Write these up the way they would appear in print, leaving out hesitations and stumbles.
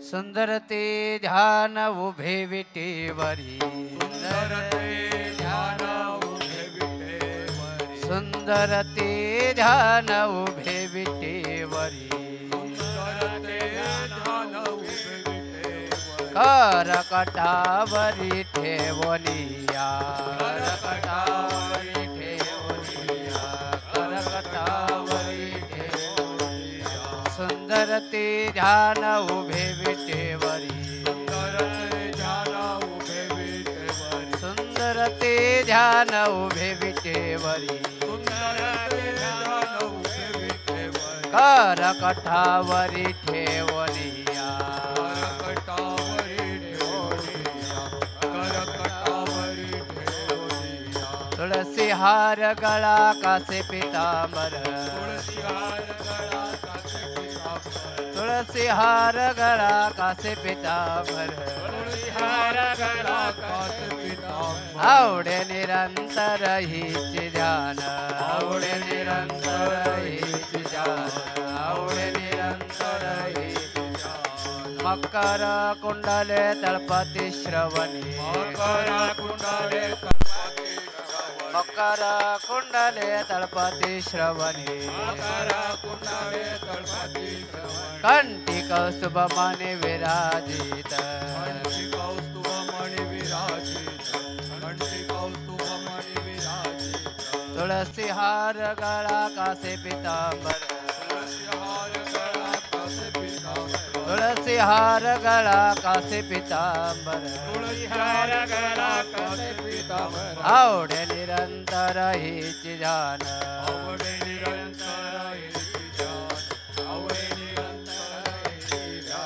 सुंदर ते ध्यान उभे विटेवरी सुंदर ते ध्यान उभे विटेवरी सुंदर ते ध्यान उभे विटेवरी सुंदर ते ध्यान उभे विटेवरी कर कटावरी ठेवनिया कर कटावरी ठेवनिया कर कटावरी ठेवनिया सुंदर ते ध्यान उभे विटेवरी सुंदर ते ध्यान उभे विटेवरी सुंदर ते ध्यान उभे विटेवरी सुंदर ते ध्यान उभे विटेवरी कर कठावरी ठेवनिया कर कटावरी ठेवनिया कर कटावरी ठेवनिया तुलसी हार गला कासे पीतांबर तुलसी हार गळा कासे पीतांबर तुलसी हार गला कासे पीतांबर तुलसी हार गळा कासे पीतांबर आवडे निरंतर हीच ध्यान आवडे निरंतर हीच ध्यान आवडे निरंतर हीच ध्यान मकर कुंडले तळपती श्रवणी मकर कुंडले तळपती श्रवणी मकर कुंडले तळपती श्रवणी मकर कुंडले तळपती श्रवणी कंठी कौस्तुभ मणि विराजित कंठी कौस्तुभ मणि विराजित कंठी कौस्तुभ मणि विराजित तुलसी हार गळा कासे पीतांबर तुलसी हार गळा कासे पीतांबर तुलसी हार गळा कासे पीतांबर तुलसी हार गळा कासे पीतांबर आवडे निरंतर हीच ध्यान आवडे निरंतर हेची ध्यान आवडे निरंतर हेची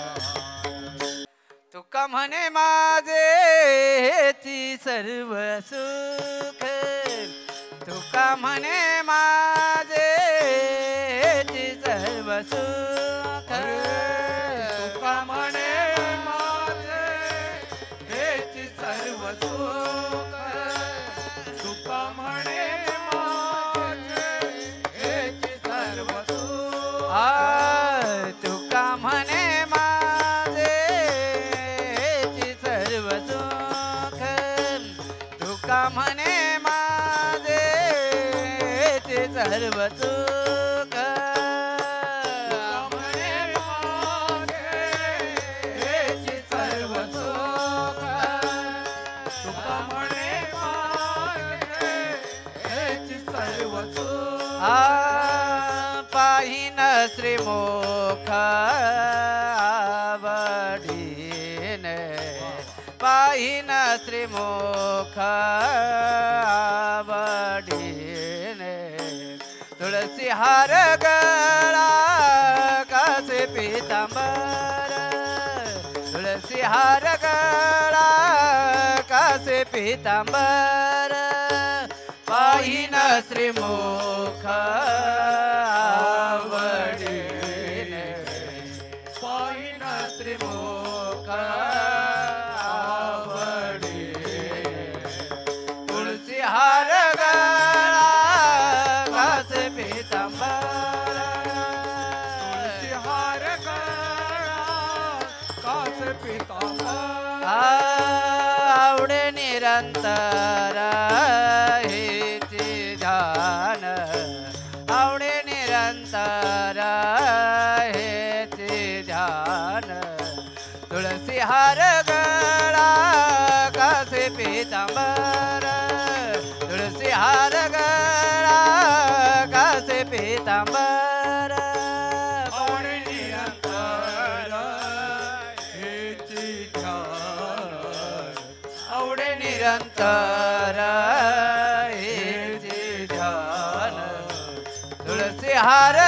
ध्यान तुका म्हणे माझेची सर्व सुख तुका म्हणे माझेची सर्व सुख तुका म्हणे माझे हेची सर्व सुख तुका म्हणे माझे हेची सर्व सुख तुका म्हणे माझेची सर्व सुख तुका म्हणे माझेची सर्व सुख म्हणे माझे हेची सर्व सुख तुका म्हणे माझे हेची सर्व सुख पाहिन श्रीमुख आवडीने पाहिन श्रीमुख आवडीने तुलसी हार गळा कासे पीतांबर तुलसी हार गळा कासे पीतांबर पाहिन श्रीमुख आवडीने पाहिन श्रीमुख आवडीने तुलसी हार गळा कासे पीतांबर हार गळा कासे पीतांबर आवडे निरंतर हेची ध्यान आवडे निरंतर हेची ध्यान तुलसी हार गळा कासे पीतांबर तुलसी हार गळा कासे पीतांबर आवडे निरंतर हेची ध्यान आवडे निरंतर हेची ध्यान तुलसी हार